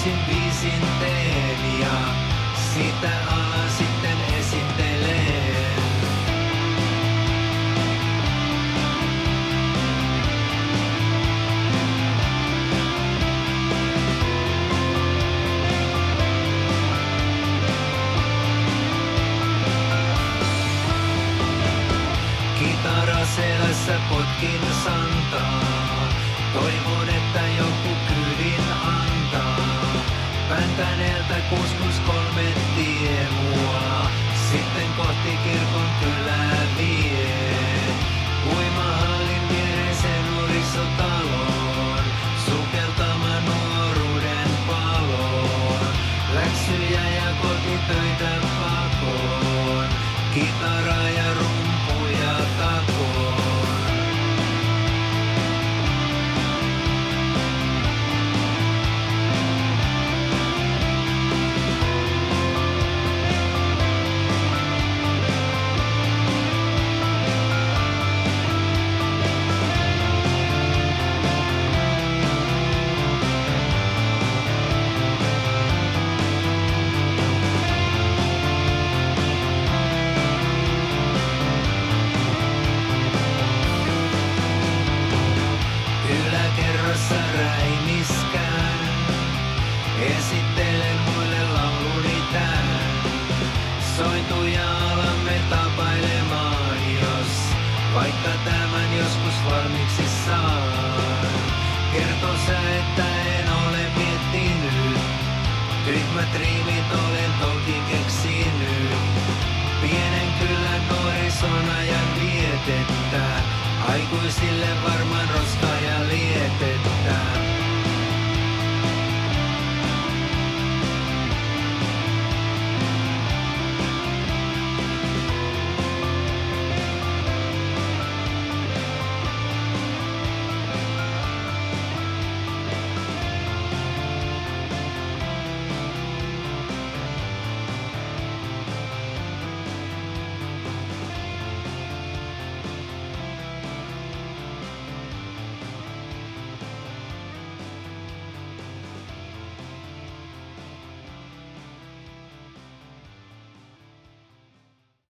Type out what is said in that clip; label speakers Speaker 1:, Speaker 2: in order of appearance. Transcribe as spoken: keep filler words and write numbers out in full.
Speaker 1: yksin biisin teen ja sitä alan sitten esittelee. Kitara selässä potkin santaa, toivon että joku kyydin antaa. Päntäneeltä kuusi plus kolme tie mua, sitten kohti kirkon kylää vie. Uimahallin viereisen nuorisotaloon, sukeltamaan nuoruuden paloon. Läksyjä ja kotitöitä pakoon, kitara ja rumpuja takoon. Yläkerrassa räimiskään, esittelen muille lauluni tän. Sointuja alamme tapailemaan, jos vaikka tämän joskus valmiiksi saan. Kerto sä, että en ole miettinyt, tyhmät riimit olen toki keksinyt. Pienen kylän nuorison ajan vietettä, aikuisille varmaan roska.